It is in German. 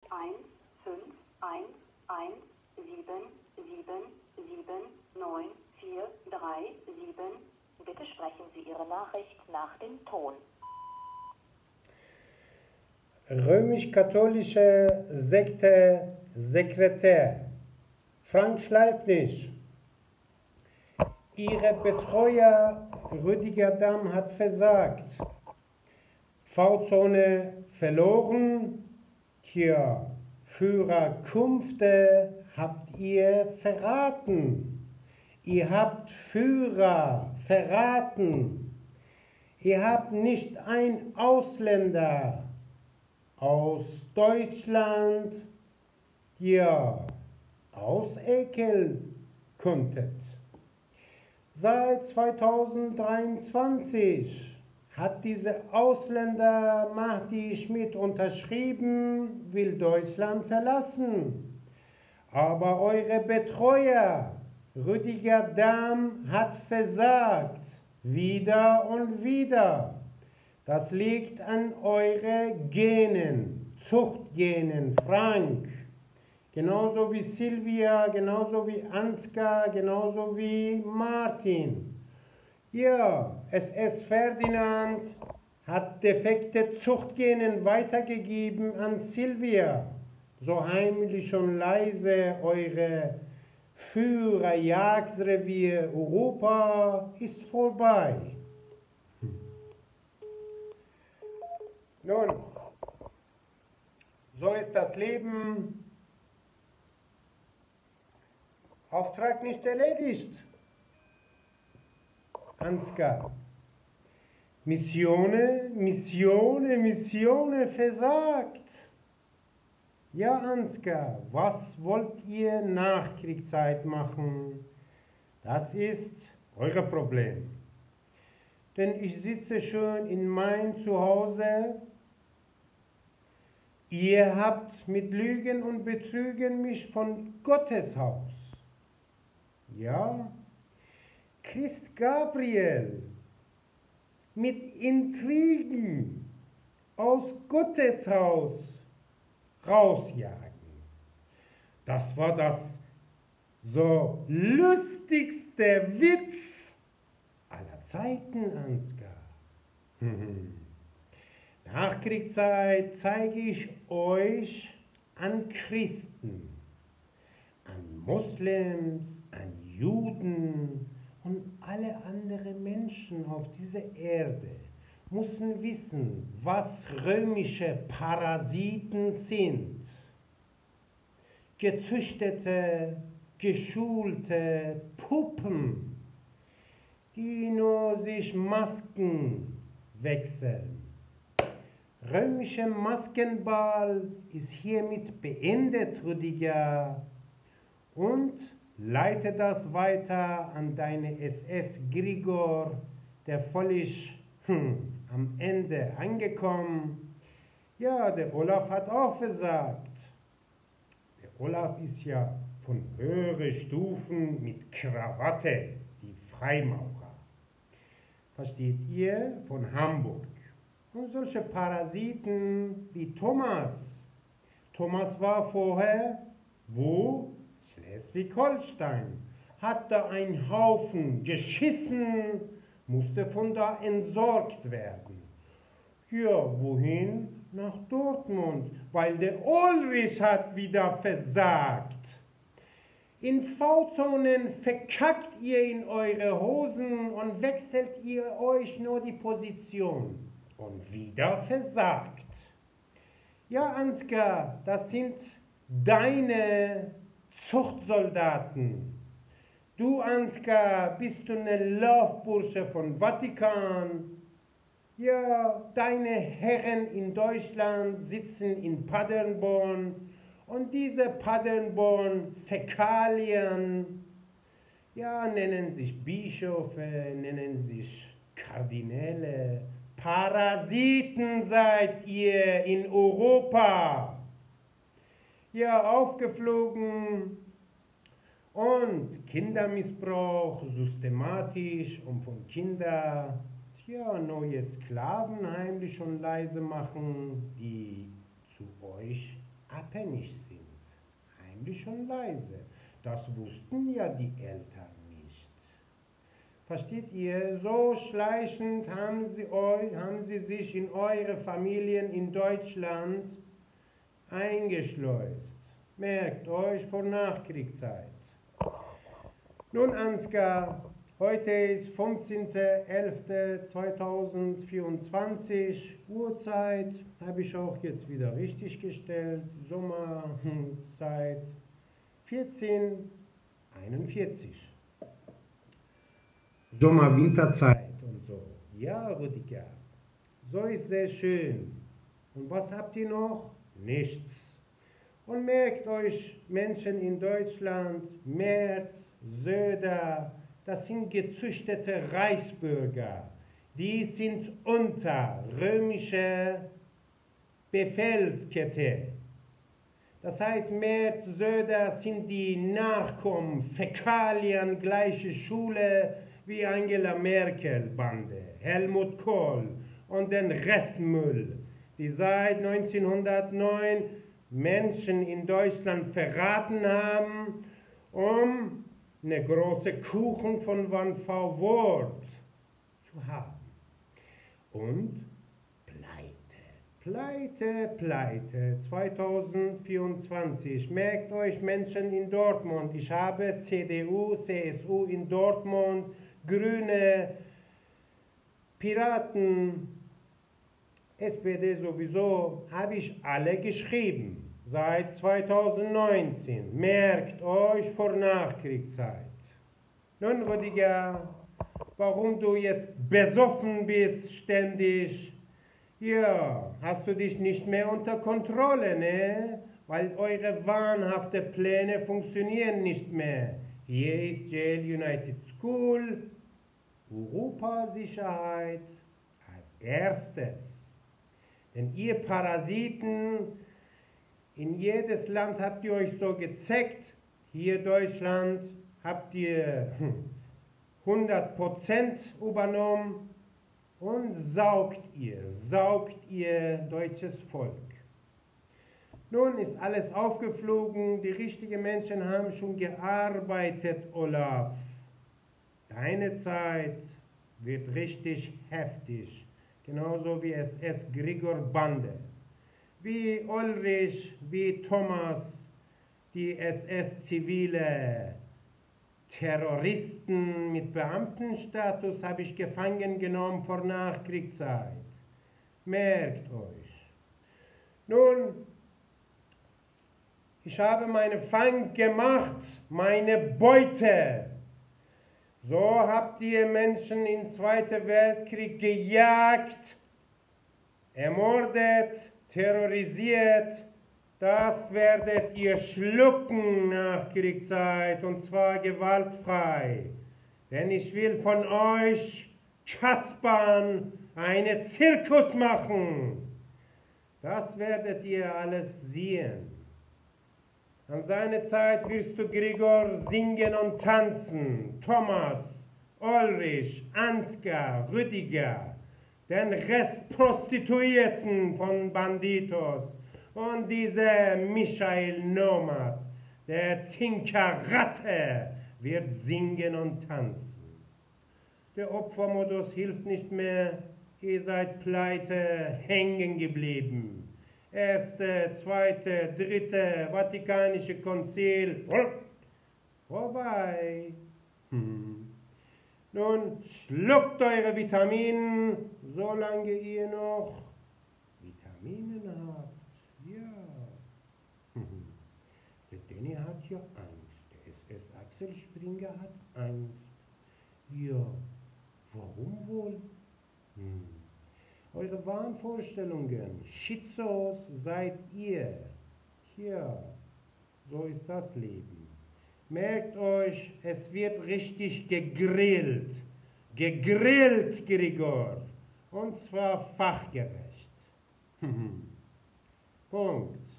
1, 5, 1, 1, 7, 7, 7, 9, 4, 3, 7. Bitte sprechen Sie Ihre Nachricht nach dem Ton. Römisch-katholische Sekte Sekretär Frank Schleifnisch. Ihre Betreuer Rüdiger Damm hat versagt. V-Zone verloren. Tja, Führer Kumpfte habt ihr verraten. Ihr habt Führer verraten. Ihr habt nicht ein Ausländer aus Deutschland, ja, ausekeln konntet. Seit 2023 hat diese Ausländermacht, die Schmidt unterschrieben, will Deutschland verlassen. Aber eure Betreuer, Rüdiger Damm, hat versagt. Wieder und wieder. Das liegt an euren Genen, Zuchtgenen, Frank. Genauso wie Silvia, genauso wie Ansgar, genauso wie Martin. Ja, SS Ferdinand hat defekte Zuchtgenen weitergegeben an Silvia. So heimlich und leise eure Führerjagdrevier Europa ist vorbei. Nun, so ist das Leben. Auftrag nicht erledigt. Ansgar. Missione versagt. Ja, Ansgar, was wollt ihr Nachkriegszeit machen? Das ist euer Problem. Denn ich sitze schon in mein Zuhause. Ihr habt mit Lügen und Betrügen mich von Gottes Haus. Ja, Christ Gabriel mit Intrigen aus Gottes Haus rausjagen. Das war das so lustigste Witz aller Zeiten, Ansgar. Nachkriegszeit zeige ich euch an Christen, an Moslems, an Juden und alle anderen Menschen auf dieser Erde müssen wissen, was römische Parasiten sind. Gezüchtete, geschulte Puppen, die nur sich Masken wechseln. Römischer Maskenball ist hiermit beendet, Rüdiger, und leite das weiter an deine SS Grigor, der völlig am Ende angekommen. Ja, der Olaf hat auch versagt. Der Olaf ist ja von höheren Stufen mit Krawatte, die Freimaurer. Versteht ihr? Von Hamburg. Und solche Parasiten wie Thomas. Thomas war vorher wo? Schleswig-Holstein. Hat da einen Haufen geschissen, musste von da entsorgt werden. Ja, wohin? Nach Dortmund, weil der Ulrich hat wieder versagt. In V-Zonen verkackt ihr in eure Hosen und wechselt ihr euch nur die Position. Und wieder versagt. Ja, Ansgar, das sind deine Zuchtsoldaten. Du, Ansgar, bist du eine Laufbursche von Vatikan. Ja, deine Herren in Deutschland sitzen in Paderborn und diese Paderborn-Fäkalien, ja, nennen sich Bischöfe, nennen sich Kardinäle. Parasiten seid ihr in Europa. Ja, aufgeflogen und Kindermissbrauch systematisch, um von Kindern neue Sklaven heimlich und leise machen, die zu euch abhängig sind, heimlich und leise. Das wussten ja die Eltern nicht. Versteht ihr? So schleichend haben sie sich in eure Familien in Deutschland eingeschleust. Merkt euch, vor Nachkriegszeit. Nun, Ansgar, heute ist 15.11.2024, Uhrzeit habe ich auch jetzt wieder richtig gestellt, Sommerzeit 14:41. Sommer-Winterzeit und so. Ja, Rüdiger, so ist sehr schön. Und was habt ihr noch? Nichts. Und merkt euch, Menschen in Deutschland, Merz, Söder, das sind gezüchtete Reichsbürger. Die sind unter römischer Befehlskette. Das heißt, Merz, Söder sind die Nachkommen, Fäkalien, gleiche Schule wie Angela Merkel Bande, Helmut Kohl und den Restmüll, die seit 1909 Menschen in Deutschland verraten haben, um eine große Kuchen von Van V. Wort zu haben. Und Pleite 2024. Merkt euch, Menschen in Dortmund, ich habe CDU, CSU in Dortmund, Grüne, Piraten, SPD sowieso, habe ich alle geschrieben, seit 2019. Merkt euch, vor Nachkriegszeit. Nun, Rüdiger, warum du jetzt besoffen bist ständig? Ja, hast du dich nicht mehr unter Kontrolle, ne? Weil eure wahnhaften Pläne funktionieren nicht mehr. Hier ist Yale United School, Europasicherheit als erstes. Denn ihr Parasiten, in jedes Land habt ihr euch so gezeckt, hier Deutschland habt ihr 100% übernommen und saugt ihr deutsches Volk. Nun ist alles aufgeflogen, die richtigen Menschen haben schon gearbeitet, Olaf. Deine Zeit wird richtig heftig, genauso wie SS Gregor Bande, wie Ulrich, wie Thomas, die SS-Zivile, Terroristen mit Beamtenstatus habe ich gefangen genommen vor Nachkriegszeit. Merkt euch. Nun, ich habe meine Fang gemacht, meine Beute. So habt ihr Menschen im Zweiten Weltkrieg gejagt, ermordet, terrorisiert. Das werdet ihr schlucken nach Kriegszeit, und zwar gewaltfrei. Denn ich will von euch Kaspern einen Zirkus machen. Das werdet ihr alles sehen. An seiner Zeit wirst du, Gregor, singen und tanzen. Thomas, Ulrich, Ansgar, Rüdiger, den Rest Prostituierten von Banditos. Und dieser Michael Nomad, der Zinkerratte, wird singen und tanzen. Der Opfermodus hilft nicht mehr, ihr seid pleite hängen geblieben. Erste, zweite, dritte Vatikanische Konzil, vorbei. Nun schluckt eure Vitamine, solange ihr noch Vitamine habt. Ja. Der Danny hat ja Angst. Der SS Axel Springer hat Angst. Ja. Warum wohl? Eure Wahnvorstellungen, Schizos seid ihr. Tja, so ist das Leben. Merkt euch, es wird richtig gegrillt. Gegrillt, Gregor. Und zwar fachgerecht. Punkt.